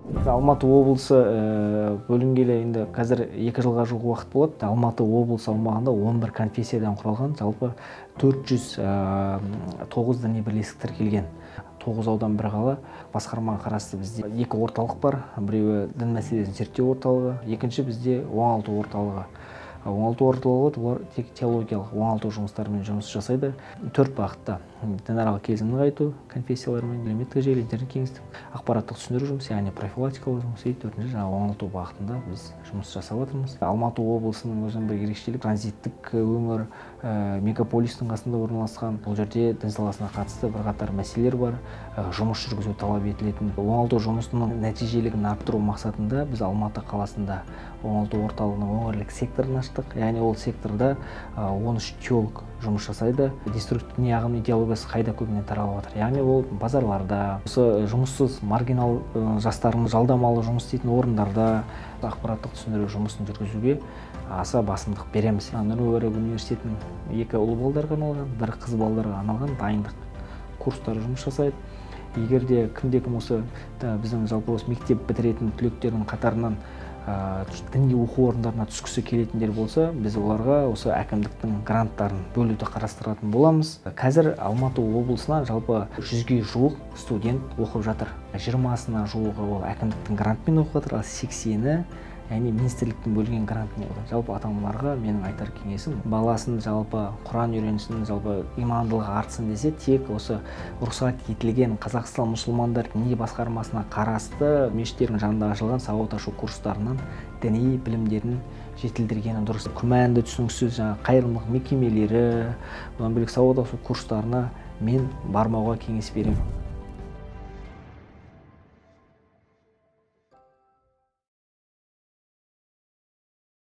Алматы облысы бөлінгелі енді қазір 2 жылға жуық уақыт болады. Алматы облысы аумағында 11 конфессиядан құралған, жалпы 409 діни бірлестік тіркелген. 9 аудан бір қала. Басқармаға қарасты бізде 2 орталық бар. Біреуі дін мәселесін зерттеу орталығы, екінші бізде оңалту орталығы. Оңалту орталығы олар тек теологиялық оңалту жұмыстарымен жұмыс жасайды. 4 бағытта: дінаралық келісімді нығайту, конфессиялармен әлеуметтік желі, интернет кеңістік, ақпараттық түсіндіру жұмысы, яғни профилактикалық жұмыс. 4-ші жаңағы оңалту бағытында біз жұмыс жасап отырмыз. Алматы облысының өзінің бір ерекшелігі, транзиттік өңір, мегаполистің қасында орналасқан. Бұл жерде дін саласына қатысты бірқатар мәселелер бар. Жұмыс жүргізу талап етілетін. Оңалту жұмысының нәтижелігін арттыру мақсатында біз Алматы қаласында оңалту орталығының өңірлік секторын аштық. Яғни ол секторда 13 теолог жұмыс жасайды. Деструктивті ағым идеологиясы қайда көбіне таралып жатыр. Яғни ол базарларда, осы жұмыссыз маргинал жастардың жалдамалы жұмыс істейтін орындарда ақпараттық түсіндіру жұмысын жүргізуге аса басымдық береміз. Нұр мүбарак университетінің 2 ұл балдарға арналған, 1 қыз балдарға арналған дайындық курстары жұмыс жасайды. Егерде кімде-кім осы біздің жалпы осы мектеп бітіретін түлектердің қатарынан діни оқу орындарына түскісі келетіндер болса, біз оларға осы әкімдіктің гранттарын бөлуді қарастыратын боламыз. Қазір Алматы облысынан жалпы 100-ге жуық студент оқып жатыр. 20-сына жуығы ол әкімдіктің грантпен оқып жатыр, ал 80-і яғни министрліктің бөлген грантымен. Жалпы ата-аналарға менің айтар кеңесім, баласын жалпы Құран үйренсін, жалпы имандылығы артсын десе, тек осы рұқсат етілген Қазақстан мұсылмандар діни басқармасына қарасты мешіттердің жанында ашылған сауат ашу курстарынан діни білімдерін жетілдіргені дұрыс. Күмәнді түсініксіз қайырымдылық мекемелері, бұдан бөлек сауат ашу курстарына мен бармауға кеңес беремін.